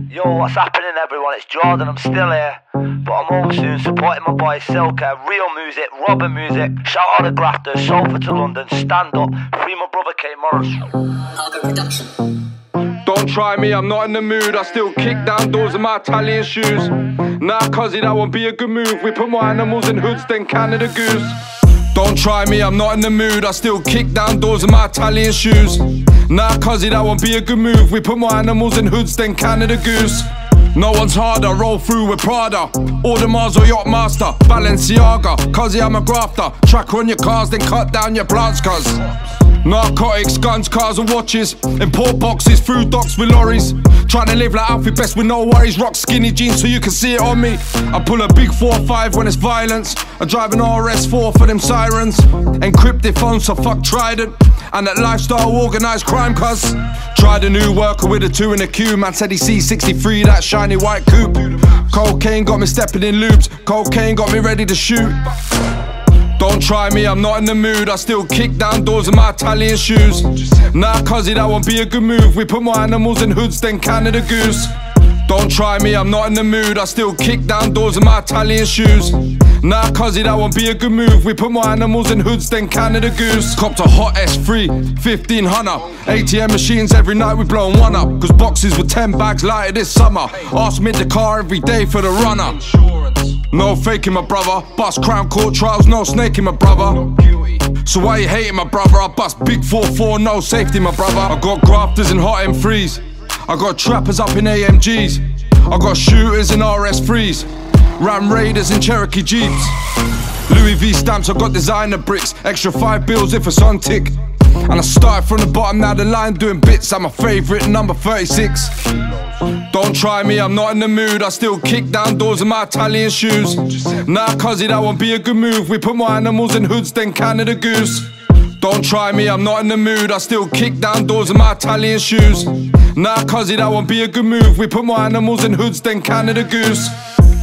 Yo, what's happening everyone? It's Jordan, I'm still here, but I'm home soon supporting my boy Silka. Real music, Robin music, shout out the grafters, Salford to London, stand up, free my brother K Morris. Argo Production. Don't try me, I'm not in the mood. I still kick down doors in my Italian shoes. Nah, cuzzy, that won't be a good move. We put more animals in hoods than Canada Goose. Don't try me, I'm not in the mood. I still kick down doors in my Italian shoes. Nah, cuzzy, that won't be a good move. We put more animals in hoods than Canada Goose. No one's harder, roll through with Prada, Audemars or Yachtmaster, Balenciaga. Cuzzy, I'm a grafter. Tracker on your cars, then cut down your plants, cuz. Narcotics, guns, cars and watches, import boxes through docks with lorries. Trying to live like Alfie Best with no worries. Rock skinny jeans so you can see it on me. I pull a big 4-5 when it's violence. I drive an RS4 for them sirens. Encrypted phones, so fuck Trident. And that lifestyle organised crime, cuz. Tried a new worker with a 2 in a queue. Man said he sees 63, that shiny white coupe. Cocaine got me stepping in loops. Cocaine got me ready to shoot. Don't try me, I'm not in the mood. I still kick down doors in my Italian shoes. Nah, cuzzy, that won't be a good move. We put more animals in hoods than Canada Goose. Don't try me, I'm not in the mood. I still kick down doors in my Italian shoes. Nah, cuzzy, that won't be a good move. We put more animals in hoods than Canada Goose. Copped a hot S3, 1500. ATM machines every night, we blowing one up. Cause boxes with 10 bags lighter this summer. Ask me the car every day for the runner. No faking, my brother. Bust crown court trials, no snaking, my brother. So why you hating, my brother? I bust big 4-4, no safety, my brother. I got grafters in hot M3s. I got trappers up in AMGs. I got shooters in RS3s. Ram Raiders in Cherokee Jeeps. Louis V stamps, I got designer bricks. Extra 5 bills if it's on tick. And I started from the bottom, now the line doing bits. I'm my favourite, number 36. Don't try me, I'm not in the mood. I still kick down doors in my Italian shoes. Nah, cuzzy, that won't be a good move. We put more animals in hoods than Canada Goose. Don't try me, I'm not in the mood. I still kick down doors in my Italian shoes. Nah, cuzzy, that won't be a good move. We put more animals in hoods than Canada Goose.